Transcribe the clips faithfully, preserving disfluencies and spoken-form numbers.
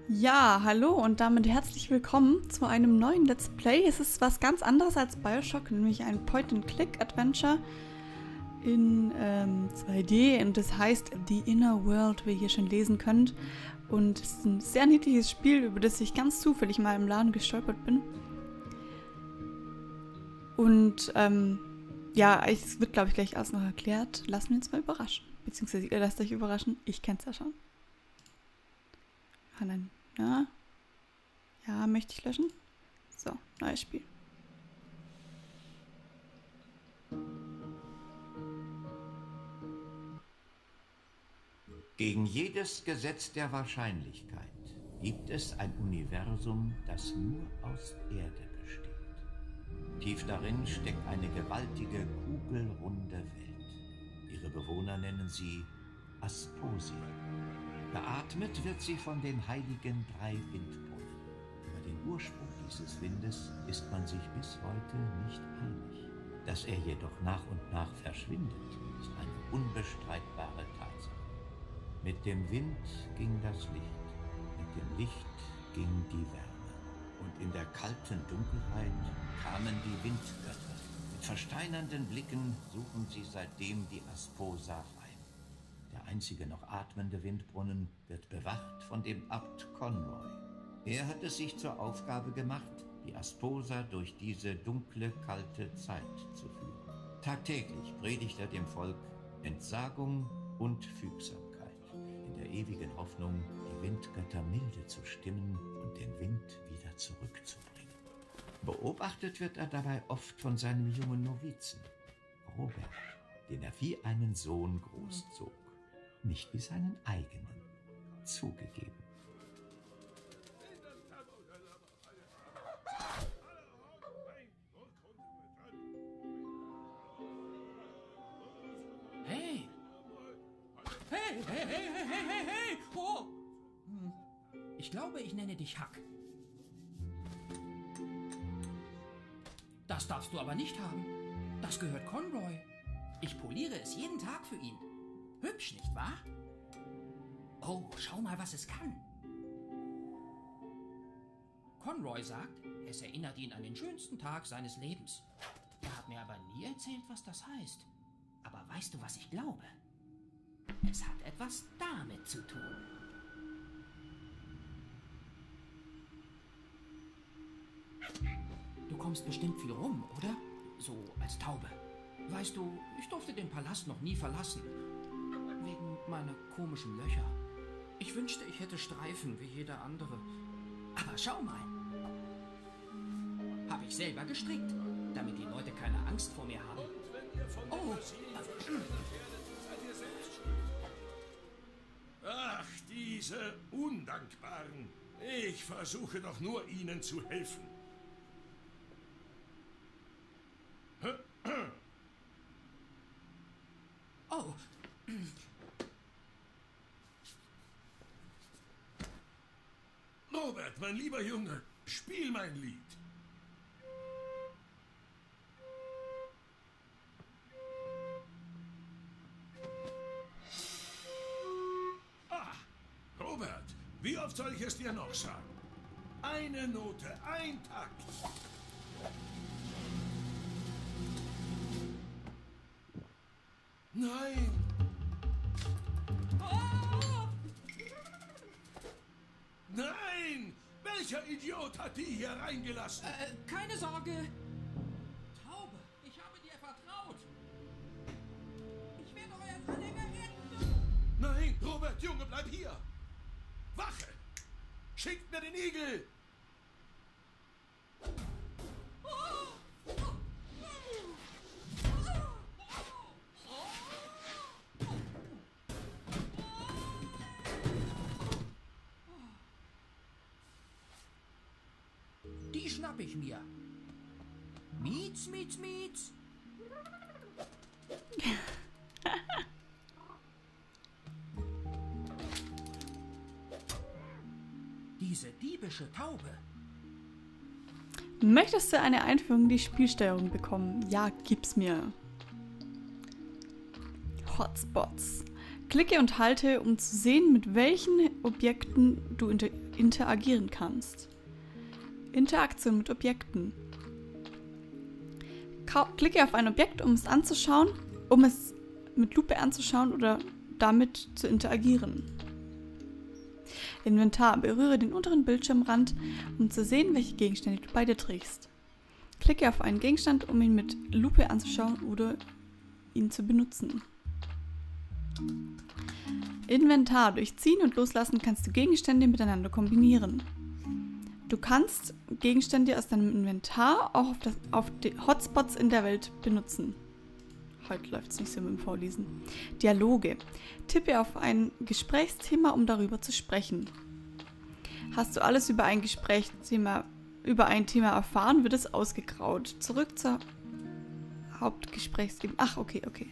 Ja, hallo und damit herzlich willkommen zu einem neuen Let's Play. Es ist was ganz anderes als Bioshock, nämlich ein Point-and-Click-Adventure in ähm, zwei D und das heißt The Inner World, wie ihr hier schon lesen könnt. Und es ist ein sehr niedliches Spiel, über das ich ganz zufällig mal im Laden gestolpert bin. Und ähm, ja, es wird glaube ich gleich alles noch erklärt. Lassen wir uns mal überraschen. Beziehungsweise ihr lasst euch überraschen, ich kenn's ja schon. Ah, nein. Ja. Ja, möchte ich löschen? So, neues Spiel. Gegen jedes Gesetz der Wahrscheinlichkeit gibt es ein Universum, das nur aus Erde besteht. Tief darin steckt eine gewaltige, kugelrunde Welt. Ihre Bewohner nennen sie Asposia. Beatmet wird sie von den heiligen drei Windbrunnen. Über den Ursprung dieses Windes ist man sich bis heute nicht einig. Dass er jedoch nach und nach verschwindet, ist eine unbestreitbare Tatsache. Mit dem Wind ging das Licht, mit dem Licht ging die Wärme. Und in der kalten Dunkelheit kamen die Windgötter. Mit versteinernden Blicken suchen sie seitdem die Asposa heim. Der einzige noch atmende Windbrunnen wird bewacht von dem Abt Conroy. Er hat es sich zur Aufgabe gemacht, die Asposa durch diese dunkle, kalte Zeit zu führen. Tagtäglich predigt er dem Volk Entsagung und Fügsamkeit, in der ewigen Hoffnung, die Windgötter milde zu stimmen und den Wind wieder zurückzubringen. Beobachtet wird er dabei oft von seinem jungen Novizen, Robert, den er wie einen Sohn großzog. Nicht wie seinen eigenen, zugegeben. Hey! Hey, hey, hey, hey, hey, hey, hey! Oh! Hm. Ich glaube, ich nenne dich Huck. Das darfst du aber nicht haben. Das gehört Conroy. Ich poliere es jeden Tag für ihn. Hübsch, nicht wahr? Oh, schau mal, was es kann. Conroy sagt, es erinnert ihn an den schönsten Tag seines Lebens. Er hat mir aber nie erzählt, was das heißt. Aber weißt du, was ich glaube? Es hat etwas damit zu tun. Du kommst bestimmt viel rum, oder? So als Taube. Weißt du, ich durfte den Palast noch nie verlassen. Wegen meiner komischen Löcher. Ich wünschte, ich hätte Streifen wie jeder andere. Aber schau mal. Habe ich selber gestrickt, damit die Leute keine Angst vor mir haben. Oh. Ach, diese Undankbaren. Ich versuche doch nur, ihnen zu helfen. Oh. Robert, mein lieber Junge, spiel mein Lied. Ah, Robert, wie oft soll ich es dir noch sagen? Eine Note, ein Takt. Nein! Oh. Nein! Welcher Idiot hat die hier reingelassen? Äh, keine Sorge. Taube, ich habe dir vertraut. Ich werde euren Anhänger retten. Nein, Robert, Junge, bleib hier! Wache! Schickt mir den Igel! Die schnapp ich mir. Mietz, mietz, mietz. Diese diebische Taube. Möchtest du eine Einführung in die Spielsteuerung bekommen? Ja, gib's mir. Hotspots. Klicke und halte, um zu sehen, mit welchen Objekten du inter interagieren kannst. Interaktion mit Objekten. Kau klicke auf ein Objekt, um es anzuschauen, um es mit Lupe anzuschauen oder damit zu interagieren. Inventar. Berühre den unteren Bildschirmrand, um zu sehen, welche Gegenstände du bei dir trägst. Klicke auf einen Gegenstand, um ihn mit Lupe anzuschauen oder ihn zu benutzen. Inventar. Durch Ziehen und Loslassen kannst du Gegenstände miteinander kombinieren. Du kannst Gegenstände aus deinem Inventar auch auf, das, auf die Hotspots in der Welt benutzen. Heute läuft es nicht so mit dem Vorlesen. Dialoge. Tippe auf ein Gesprächsthema, um darüber zu sprechen. Hast du alles über ein Gesprächsthema, über ein Thema erfahren, wird es ausgegraut. Zurück zur Hauptgesprächsebene. Ach, okay, okay.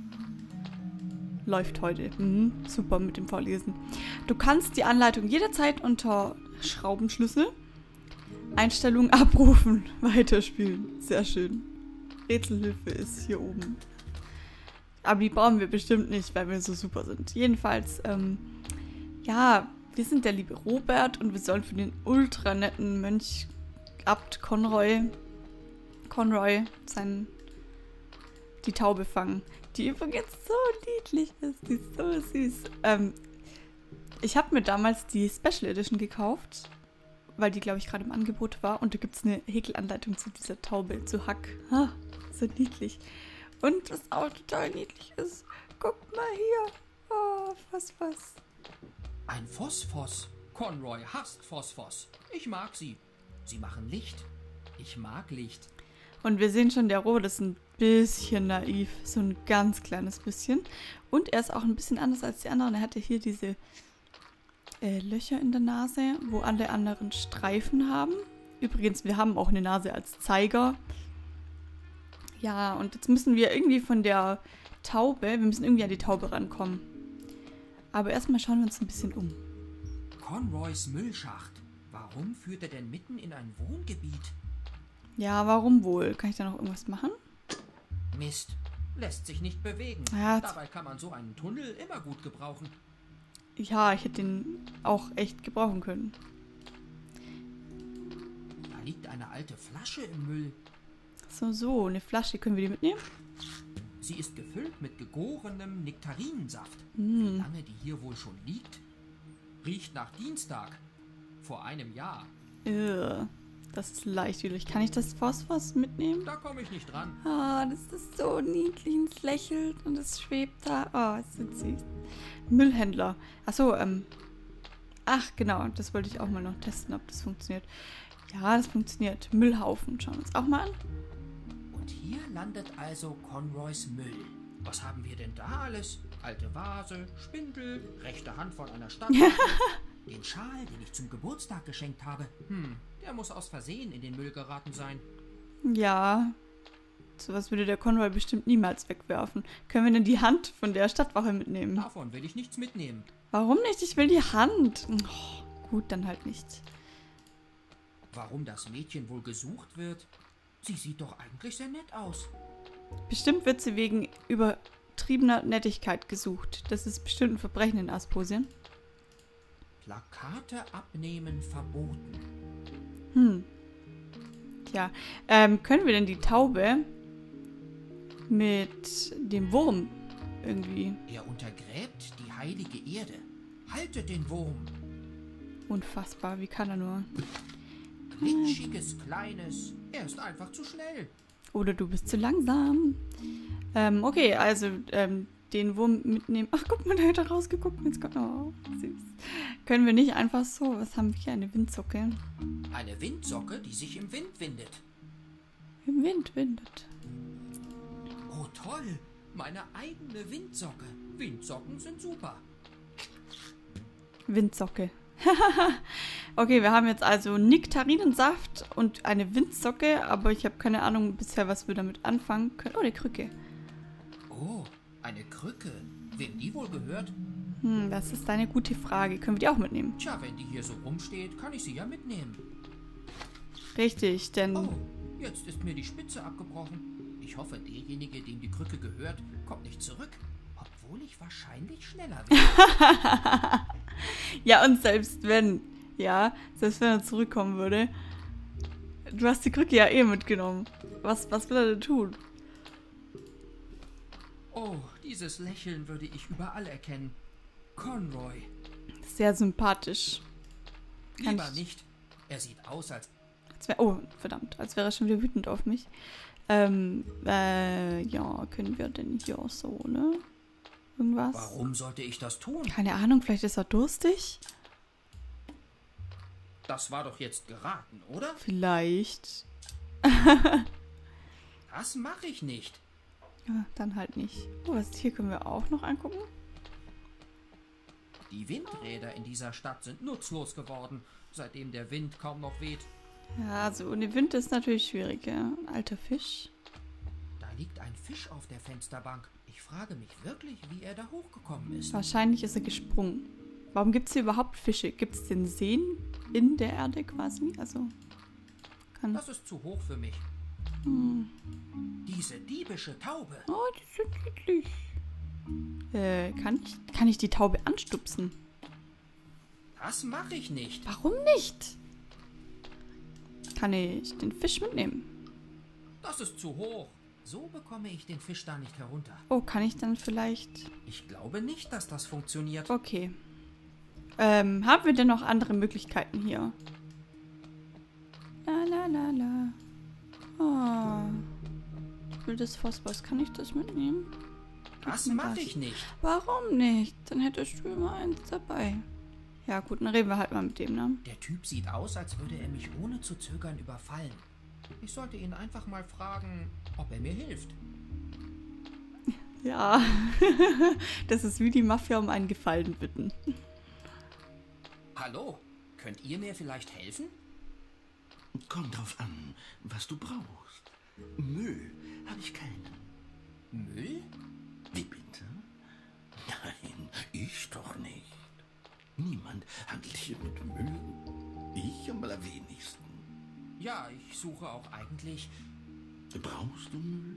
Läuft heute. Mhm, super mit dem Vorlesen. Du kannst die Anleitung jederzeit unter Schraubenschlüssel, Einstellungen abrufen, weiterspielen. Sehr schön. Rätselhilfe ist hier oben. Aber die brauchen wir bestimmt nicht, weil wir so super sind. Jedenfalls, ähm, ja, wir sind der liebe Robert und wir sollen für den ultra netten Mönch Abt Conroy, Conroy sein, die Taube fangen. Die übrigens so niedlich ist, die ist so süß. Ähm, ich habe mir damals die Special Edition gekauft, weil die, glaube ich, gerade im Angebot war. Und da gibt es eine Häkelanleitung zu dieser Taube, zu Hack. Ha, so niedlich. Und was auch total niedlich ist, guckt mal hier. Oh, was, was. Ein Phosphos. Conroy hasst Phosphos. Ich mag sie. Sie machen Licht. Ich mag Licht. Und wir sehen schon, der Robert ist ein bisschen naiv. So ein ganz kleines bisschen. Und er ist auch ein bisschen anders als die anderen. Er hatte hier diese äh, Löcher in der Nase, wo alle anderen Streifen haben. Übrigens, wir haben auch eine Nase als Zeiger. Ja, und jetzt müssen wir irgendwie von der Taube, wir müssen irgendwie an die Taube rankommen. Aber erstmal schauen wir uns ein bisschen um. Conroys Müllschacht. Warum führt er denn mitten in ein Wohngebiet? Ja, warum wohl? Kann ich da noch irgendwas machen? Mist. Lässt sich nicht bewegen. Ja, Dabei kann man so einen Tunnel immer gut gebrauchen. Ja, ich hätte den auch echt gebrauchen können. Da liegt eine alte Flasche im Müll. So, so, eine Flasche. Können wir die mitnehmen? Sie ist gefüllt mit gegorenem Nektarinensaft. Mm. Wie lange die hier wohl schon liegt? Riecht nach Dienstag. Vor einem Jahr. Ugh, das ist leichtwillig. Kann ich das Phosphos mitnehmen? Da komme ich nicht dran. Ah, das ist so niedlich und es lächelt und es schwebt da. Oh, ist so süß. Müllhändler. Achso, ähm. Ach, genau. Das wollte ich auch mal noch testen, ob das funktioniert. Ja, das funktioniert. Müllhaufen. Schauen wir uns auch mal an. Und hier landet also Conroys Müll. Was haben wir denn da alles? Alte Vase, Spindel, rechte Hand von einer Stadt. Den Schal, den ich zum Geburtstag geschenkt habe. Hm, der muss aus Versehen in den Müll geraten sein. Ja. Sowas würde der Conroy bestimmt niemals wegwerfen. Können wir denn die Hand von der Stadtwache mitnehmen? Davon will ich nichts mitnehmen. Warum nicht? Ich will die Hand. Oh, gut, dann halt nicht. Warum das Mädchen wohl gesucht wird? Sie sieht doch eigentlich sehr nett aus. Bestimmt wird sie wegen übertriebener Nettigkeit gesucht. Das ist bestimmt ein Verbrechen in Asposien. Plakate abnehmen verboten. Hm. Tja, ähm, können wir denn die Taube mit dem Wurm irgendwie... Er untergräbt die heilige Erde. Haltet den Wurm. Unfassbar, wie kann er nur? Glitschiges, kleines. Er ist einfach zu schnell. Oder du bist zu langsam. Ähm, okay, also ähm, den Wurm mitnehmen. Ach, guck mal, da hat er rausgeguckt. Jetzt kommt, oh, süß. Können wir nicht einfach so, was haben wir hier? Eine Windsocke. Eine Windsocke, die sich im Wind windet. Im Wind windet. Oh toll, meine eigene Windsocke. Windsocken sind super. Windsocke. Okay, wir haben jetzt also Nektarinensaft und eine Windsocke, aber ich habe keine Ahnung bisher, was wir damit anfangen können. Oh, eine Krücke. Oh, eine Krücke. Wem die wohl gehört? Hm, das ist eine gute Frage. Können wir die auch mitnehmen? Tja, wenn die hier so rumsteht, kann ich sie ja mitnehmen. Richtig, denn... Oh, jetzt ist mir die Spitze abgebrochen. Ich hoffe, derjenige, dem die Krücke gehört, kommt nicht zurück. Obwohl ich wahrscheinlich schneller bin. Ja, und selbst wenn, Ja, selbst wenn er zurückkommen würde. Du hast die Krücke ja eh mitgenommen. Was, was will er denn tun? Oh, dieses Lächeln würde ich überall erkennen. Conroy. Sehr sympathisch. Kann Lieber ich- nicht. Er sieht aus, als... Als wär, oh, verdammt. Als wäre er schon wieder wütend auf mich. Ähm, äh, ja, können wir denn hier auch so, ne? Irgendwas? Warum sollte ich das tun? Keine Ahnung, vielleicht ist er durstig? Das war doch jetzt geraten, oder? Vielleicht. Das mache ich nicht. Ja, dann halt nicht. Oh, was hier können wir auch noch angucken? Die Windräder in dieser Stadt sind nutzlos geworden, seitdem der Wind kaum noch weht. Ja, also ohne Wind ist natürlich schwierig, ja. Ein alter Fisch. Da liegt ein Fisch auf der Fensterbank. Ich frage mich wirklich, wie er da hochgekommen ist. Wahrscheinlich ist er gesprungen. Warum gibt es hier überhaupt Fische? Gibt es den Seen in der Erde quasi? Also, kann... Das ist zu hoch für mich. Hm. Diese diebische Taube. Oh, die sind niedlich. Äh, kann ich, kann ich die Taube anstupsen? Das mache ich nicht. Warum nicht? Kann ich den Fisch mitnehmen? Das ist zu hoch. So bekomme ich den Fisch da nicht herunter. Oh, kann ich dann vielleicht... Ich glaube nicht, dass das funktioniert. Okay. Ähm, haben wir denn noch andere Möglichkeiten hier? La la la la. Oh. Ich will das Phosphorus. Kann ich das mitnehmen? Das mir mache das. ich nicht. Warum nicht? Dann hättest du immer eins dabei. Ja gut, dann reden wir halt mal mit dem, ne? Der Typ sieht aus, als würde er mich ohne zu zögern überfallen. Ich sollte ihn einfach mal fragen, ob er mir hilft. Ja. Das ist wie die Mafia um einen Gefallen bitten. Hallo, könnt ihr mir vielleicht helfen? Kommt drauf an, was du brauchst. Müll habe ich keinen. Müll? Wie bitte? Nein, ich doch nicht. Niemand handelt hier mit Müll. Ich am allerwenigsten. Ja, ich suche auch eigentlich... Brauchst du Müll?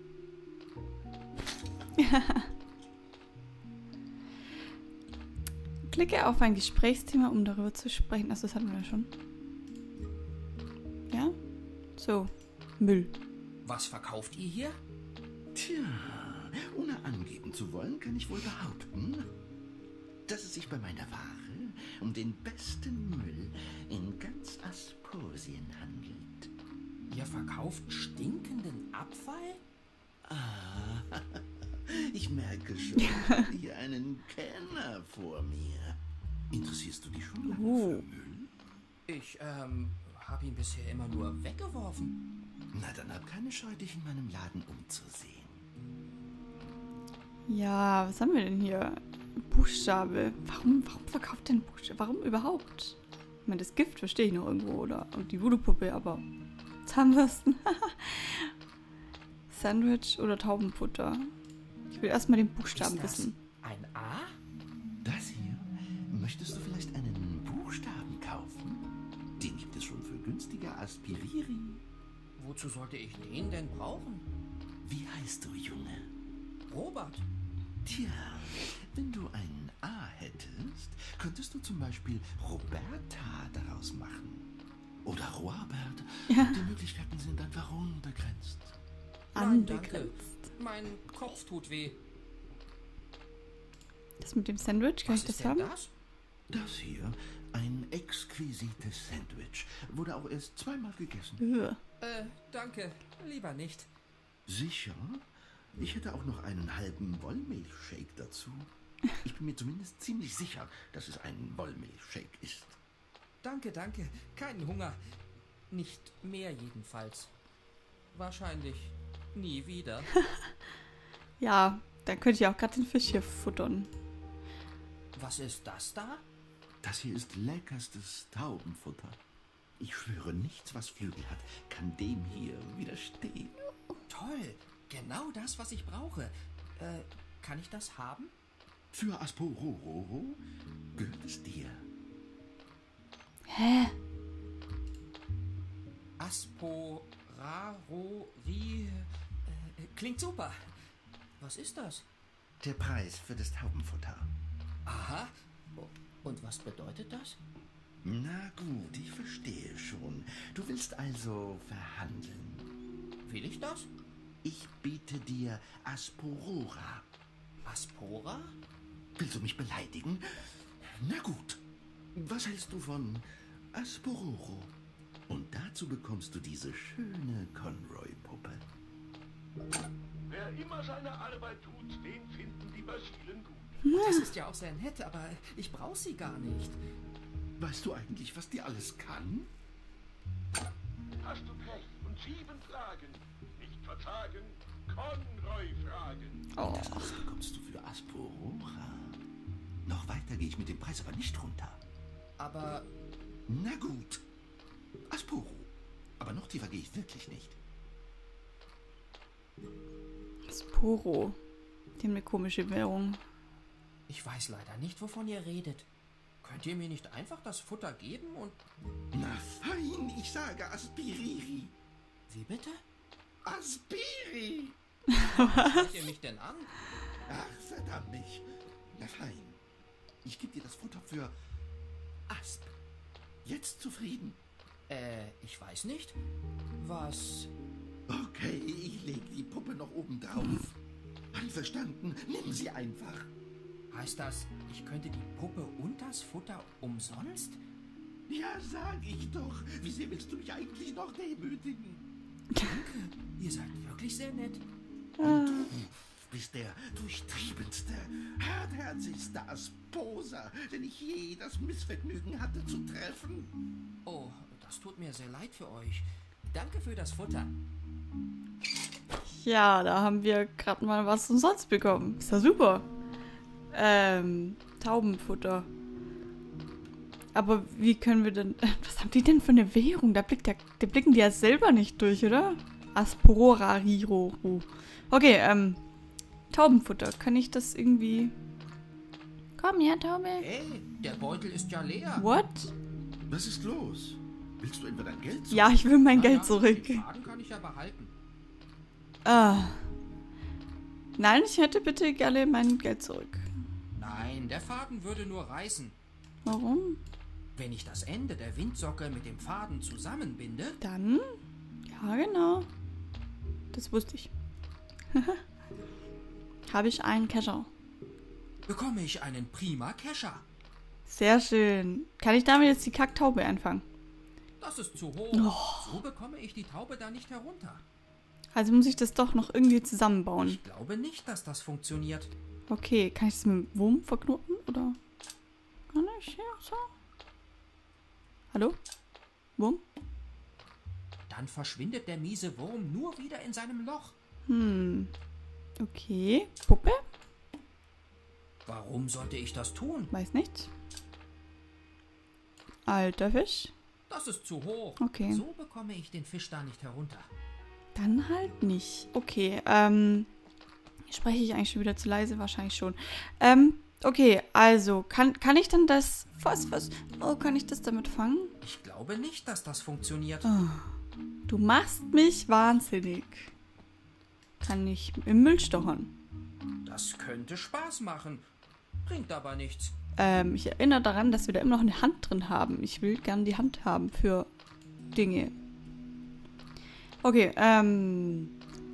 Klicke auf ein Gesprächsthema, um darüber zu sprechen. Achso, das hatten wir ja schon. Ja? So. Müll. Was verkauft ihr hier? Tja, ohne angeben zu wollen, kann ich wohl behaupten, dass es sich bei meiner Ware um den besten Müll in ganz Asposien handelt. Ihr verkauft stinkenden Abfall? Ah, ich merke schon, hier einen Kenner vor mir. Interessierst du dich schon lange Oh. für Müll? Ich, ähm, habe ihn bisher immer nur weggeworfen. Na, dann hab keine Scheu, dich in meinem Laden umzusehen. Ja, was haben wir denn hier? Buchstabe. Warum, warum verkauft denn Buchstabe? Warum überhaupt? Ich meine, das Gift verstehe ich noch irgendwo, oder? Und die Voodoo-Puppe, aber Zahnbürsten. Sandwich oder Taubenfutter? Ich will erstmal den Buchstaben Ist das wissen. ein A? Das hier? Möchtest du vielleicht einen Buchstaben kaufen? Den gibt es schon für günstiger Aspiriri. Wozu sollte ich den denn brauchen? Wie heißt du, Junge? Robert. Tja, wenn du ein A hättest, könntest du zum Beispiel Roberta daraus machen. Oder Robert. Ja. Die Möglichkeiten sind einfach unbegrenzt. Nein, danke. Anbegrenzt. Mein Kopf tut weh. Das mit dem Sandwich, kann Was ich das ist denn haben? das? Das hier, ein exquisites Sandwich, wurde auch erst zweimal gegessen. Ugh. Äh, danke. Lieber nicht. Sicher? Ich hätte auch noch einen halben Wollmilchshake dazu. Ich bin mir zumindest ziemlich sicher, dass es ein Wollmilchshake ist. Danke, danke. Keinen Hunger. Nicht mehr jedenfalls. Wahrscheinlich nie wieder. Ja, dann könnte ich auch gerade den Fisch hier futtern. Was ist das da? Das hier ist leckerstes Taubenfutter. Ich schwöre, nichts, was Flügel hat, kann dem hier widerstehen. Toll. Genau das, was ich brauche. Äh, kann ich das haben? Für Aspororo gehört es dir. Hä? Asporari. Äh, klingt super. Was ist das? Der Preis für das Taubenfutter. Aha. Und was bedeutet das? Na gut, ich verstehe schon. Du willst also verhandeln. Will ich das? Ich biete dir Asporora. Aspora? Willst du mich beleidigen? Na gut. Was hältst du von Aspororo? Und dazu bekommst du diese schöne Conroy-Puppe. Wer immer seine Arbeit tut, den finden die Basilen gut. Das ist ja auch sehr nett, aber ich brauche sie gar nicht. Weißt du eigentlich, was die alles kann? Hast du Pech und sieben Fragen, nicht verzagen, Conroy fragen. Oh. Das bekommst du für Asporora. Noch weiter gehe ich mit dem Preis aber nicht runter. Aber Na gut. Asporo. Aber noch tiefer gehe ich wirklich nicht. Sporo. Die haben eine komische Währung. ich weiß leider nicht, wovon ihr redet. Könnt ihr mir nicht einfach das Futter geben und... Na fein, ich sage Aspiriri. Wie bitte? Aspiri. Schaut ihr mich denn an? Ach, verdammt mich. Na fein. Ich gebe dir das Futter für Asp. Jetzt zufrieden? Äh, ich weiß nicht. Was... Okay, ich lege die Puppe noch oben drauf. Einverstanden, nimm sie einfach. Heißt das, ich könnte die Puppe und das Futter umsonst? Ja, sag ich doch. Wie sehr willst du mich eigentlich noch demütigen? Ihr seid wirklich sehr nett. Und du bist der durchtriebenste, hartherzigste Asposer, den ich je das Missvergnügen hatte zu treffen. Oh, das tut mir sehr leid für euch. Danke für das Futter. Ja, da haben wir gerade mal was umsonst bekommen. Ist ja super. Ähm, Taubenfutter. Aber wie können wir denn... Was haben die denn für eine Währung? Da, blickt der, da blicken die ja selber nicht durch, oder? Asporora Riro. Okay, ähm, Taubenfutter. Kann ich das irgendwie... Komm her, Taube. Hey, der Beutel ist ja leer. What? Was ist los? Willst du etwa dein Geld zurück? Ja, ich will mein Na Geld ja, zurück. Den Faden kann ich ja behalten. Ah. Nein, ich hätte bitte gerne mein Geld zurück. Nein, der Faden würde nur reißen. Warum? Wenn ich das Ende der Windsocke mit dem Faden zusammenbinde... Dann? Ja, genau. Das wusste ich. Habe ich einen Kescher. bekomme ich einen prima Kescher. Sehr schön. Kann ich damit jetzt die Kacktaube einfangen? Das ist zu hoch. Oh. So bekomme ich die Taube da nicht herunter. Also muss ich das doch noch irgendwie zusammenbauen. Ich glaube nicht, dass das funktioniert. Okay, kann ich das mit dem Wurm verknoten? Oder kann ich hier so? Hallo? Wurm? Dann verschwindet der miese Wurm nur wieder in seinem Loch. Hm. Okay. Puppe? Warum sollte ich das tun? Weiß nicht. Alter Fisch? Das ist zu hoch. Okay. So bekomme ich den Fisch da nicht herunter. Dann halt nicht. Okay, ähm... Spreche ich eigentlich schon wieder zu leise? Wahrscheinlich schon. Ähm, okay, also, kann, kann ich dann das... Was, was? Oh, kann ich das damit fangen? Ich glaube nicht, dass das funktioniert. Oh, du machst mich wahnsinnig. Kann ich im Müll stochern? Das könnte Spaß machen. Bringt aber nichts. Ähm, ich erinnere daran, dass wir da immer noch eine Hand drin haben. Ich will gern die Hand haben für Dinge. Okay, ähm...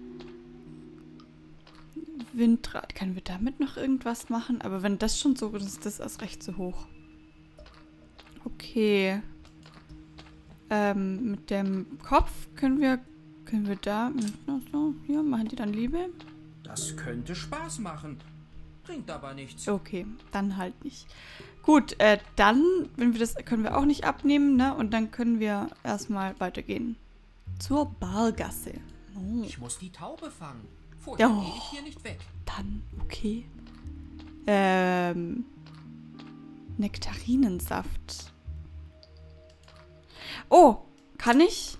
Windrad. Können wir damit noch irgendwas machen? Aber wenn das schon so ist, ist das erst recht so hoch. Okay. Ähm, mit dem Kopf können wir... Können wir da... So, hier, machen die dann Liebe? Das könnte Spaß machen. Bringt aber nichts. Okay, dann halt nicht. Gut, äh, dann, wenn wir das, können wir auch nicht abnehmen, ne? Und dann können wir erstmal weitergehen. Zur Bargasse. Oh. Ich muss die Taube fangen. Vorher Ja. gehe ich hier nicht weg. Dann, okay. Ähm, Nektarinensaft. Oh, kann ich?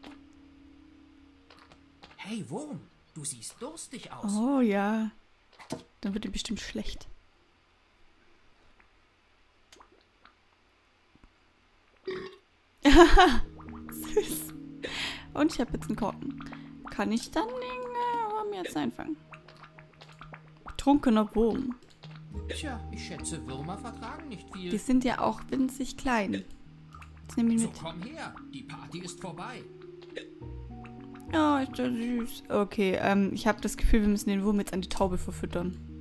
Hey Wurm, du siehst durstig aus. Oh ja. Dann wird die bestimmt schlecht. Süß. Und ich habe jetzt einen Korken. Kann ich dann den äh, Wurm jetzt einfangen? Betrunkener Wurm. Tja, ich schätze, Würmer vertragen nicht Die viel. sind ja auch winzig klein. Jetzt nehmen wir ihn So, mit. komm her. Die Party ist vorbei. Oh, ist das süß. Okay, ähm, ich habe das Gefühl, wir müssen den Wurm jetzt an die Taube verfüttern.